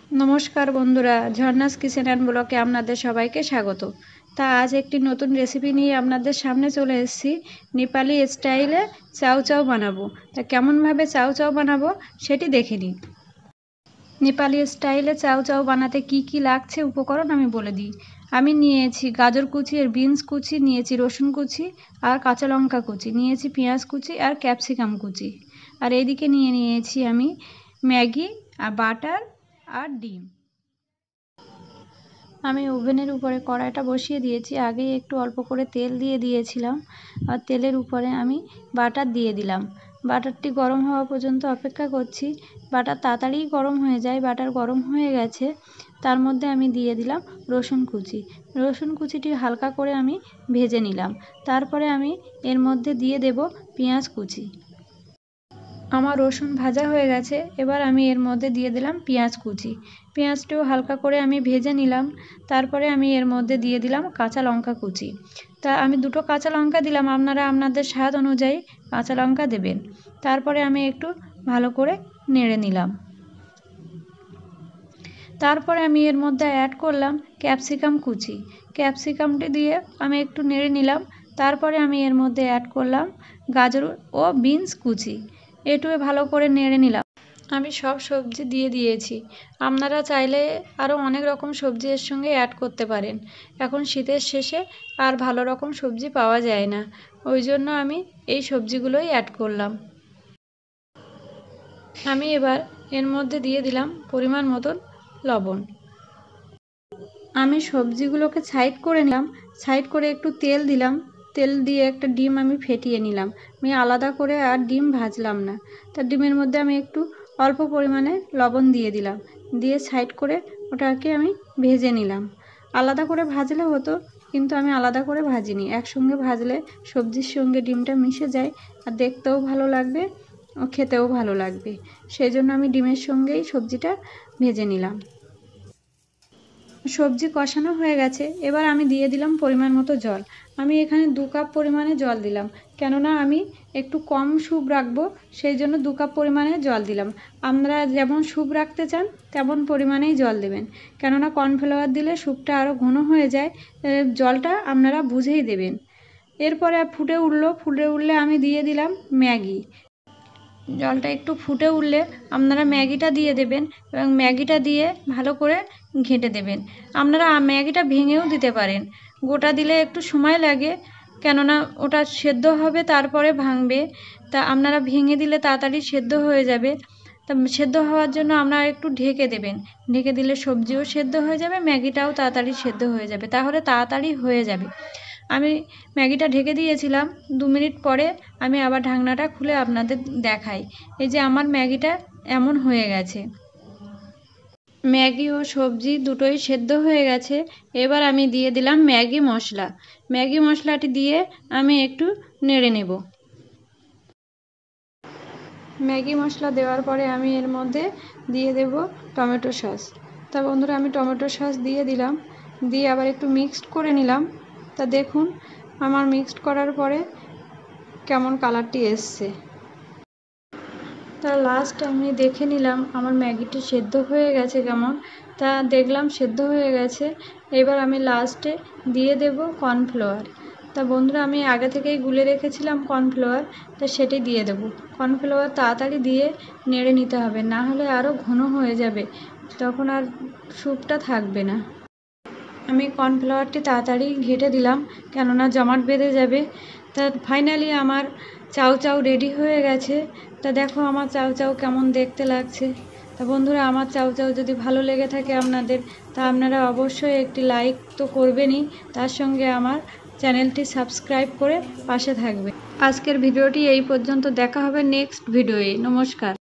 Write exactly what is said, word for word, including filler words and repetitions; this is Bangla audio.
नमस्कार बंधुरा झर्नास किचेन एंड ब्लगे आपनादेर सबाइके स्वागत। ता आज एकटी नतून रेसिपि निये आपनादेर सामने चले एसेछि। नेपाली स्टाइले चाउ चाउ बानाबो। ता केमन भावे चाउ चाउ बानाबो सेटी देखे निन। नेपाली स्टाइले चाउ चाउ बानाते की की लागछे उपकरण आमि बोले दिई। आमि नियेछि गाजर कुचि और बिन्स कुचि, नियेछि रसुन कुचि और काँचा लंका कुचि, नियेछि पेঁয়াজ कुचि और ক্যাপসিকাম कुचि और एदिके निये नियेछि आमि मैगी और बाटार और डिम। आमी ओभेनेर उपरे कड़ाईटा बसिए दिएछि। आगे एकटु अल्प करे तेल दिए दिएछिलाम और तेलेर उपरे आमी बाटार दिए दिलाम। बाटारटी गरम हওয়া पर्यन्त अपेक्षा करछि। बाटार ताड़ाताড়ি गरम हয়ে যায়। बाटार गरम हয়ে গেছে। तार मध्य आमी दिए दिलाम रसुन कुचि। रसुन कुचिटी हालका करे आमी भेजे निलाम। तारपरे आमी एर मध्य दिए देब पेঁয়াজ कुचि। आमार रसुन भाजा हয়ে গেছে। एबार आमी एर मध्य दिए दिलाम पेঁয়াজ कुचि। पेঁয়াজটিও हालका करे आमी भेजे निलाम। तारपरे आमी एर मध्य दिए दिलाम काँचा लंका कुचि। ता आमी दुटो काँचा लंका दिलाम, आपनारा आपनादेर स्वाद अनुयायी काँचा लंका देबेन। तारपरे आमी एकटु भालो करे नेड़े निलाम। तारपरे आमी एर मध्य ऐड करलाम ক্যাপসিকাম कुचि। ক্যাপসিকামটি दिए आमी एकटु नेड़े निलाम। तारपरे आमी एर मध्य ऐड करलाम गाजर ओ बिन्स कुचि। एटुए भालो करे नेड़े निलाम। आमी सब सब्जी दिए दिएछि। आपनारा चाइले आरो अनेक रकम सब्जी एर संगे ऐड करते पारेन। एखन शीतेर शेषे आर भालो रकम सब्जी पाওয়া যায় ना, ओइजोन्नो आमी एई सब्जीगुलोई ऐड करलाम। आमी एबार एर मध्य दिए दिलाम परिमाण मतन लवण। आमी सब्जीगुलोके साइड करे निलाम। साइड करे एकटु तेल दिलाम। तेल दिए एकटा डिम आमी फेटिए निलाम। आमी आलादा करे आर डिम भाजलाम ना। तार डिमेर मध्य आमी एकटु अल्प परिमाणे लवण दिए दिलाम। दिए साइड करे ओटाके आमी भेजे निलाम। आलादा करे भाजले हतो, किन्तु आमी आलादा करे भाजिनी। एकसंगे भाजले सब्जिर संगे डिमटा मिशे जाय और देखतेও भालो लागबे और खेतेও भालो लागबे। सेइजोन्नो आमी डिमेर संगेई सब्जिटा भेजे निलाम। सब्जी कषानो हয়ে গেছে। এবার আমি দিয়ে দিলাম পরিমাণ মতো জল। আমি এখানে দু কাপ পরিমাণে জল দিলাম, কেননা আমি একটু কম স্যুপ রাখবো, সেই জন্য দু কাপ পরিমাণে জল দিলাম। আপনারা যেমন স্যুপ রাখতে চান তেমন পরিমাণেই জল দেবেন, কেননা কর্নফ্লাওয়ার দিলে স্যুপটা আরও ঘন হয়ে যায়। জলটা আপনারা বুঝেই দেবেন। এরপরে ফুটে উঠলো, ফুটে উঠলে আমি দিয়ে দিলাম ম্যাগি। জলটা একটু ফুটে উঠলে আপনারা ম্যাগিটা দিয়ে দেবেন এবং ম্যাগিটা দিয়ে ভালো করে ঘেঁটে দেবেন। আপনারা ম্যাগিটা ভেঙেও দিতে পারেন। গোটা দিলে একটু সময় লাগে, কেননা ওটা সেদ্ধ হবে তারপরে ভাঙবে। তা আপনারা ভেঙে দিলে তাড়াতাড়ি সেদ্ধ হয়ে যাবে। তা সেদ্ধ হওয়ার জন্য আপনারা একটু ঢেকে দেবেন। ঢেকে দিলে সবজিও সেদ্ধ হয়ে যাবে, ম্যাগিটাও তাড়াতাড়ি সেদ্ধ হয়ে যাবে, তাহলে তাড়াতাড়ি হয়ে যাবে। আমি ম্যাগিটা ঢেকে দিয়েছিলাম। দু মিনিট পরে আমি আবার ঢাকনাটা খুলে আপনাদের দেখাই। এই যে আমার ম্যাগিটা এমন হয়ে গেছে। ম্যাগি ও সবজি দুটোই সেদ্ধ হয়ে গেছে। এবার আমি দিয়ে দিলাম ম্যাগি মশলা। ম্যাগি মশলাটি দিয়ে আমি একটু নেড়ে নেব। ম্যাগি মশলা দেওয়ার পরে আমি এর মধ্যে দিয়ে দেব টমেটো সস। তা বন্ধুরা আমি টমেটো সস দিয়ে দিলাম। দিয়ে আবার একটু মিক্সড করে নিলাম। তা দেখুন আমার মিক্সড করার পরে কেমন কালারটি এসছে। তা লাস্ট আমি দেখে নিলাম আমার ম্যাগিটি সেদ্ধ হয়ে গেছে কেমন। তা দেখলাম সেদ্ধ হয়ে গেছে। এবার আমি লাস্টে দিয়ে দেব কর্নফ্লাওয়ার। তা বন্ধুরা আমি আগে থেকেই গুলে রেখেছিলাম কর্নফ্লাওয়ার, তা সেটি দিয়ে দেব। কর্নফ্লাওয়ার তাড়াতাড়ি দিয়ে নেড়ে নিতে হবে, না হলে আরও ঘন হয়ে যাবে, তখন আর স্যুপটা থাকবে না। আমি কর্নফ্লাওয়ারটি তাড়াতাড়ি ঘেটে দিলাম, কেননা জমাট বেঁধে যাবে। তা ফাইনালি আমার চাউ চাউ রেডি হয়ে গেছে। তা দেখো আমার চাউ চাউ কেমন দেখতে লাগছে। তা বন্ধুরা আমার চাউ চাউ যদি ভালো লেগে থাকে আপনাদের, তা আপনারা অবশ্যই একটি লাইক তো করবেনই, তার সঙ্গে আমার চ্যানেলটি সাবস্ক্রাইব করে পাশে থাকবে। আজকের ভিডিওটি এই পর্যন্ত। দেখা হবে নেক্সট ভিডিওয়ে। নমস্কার।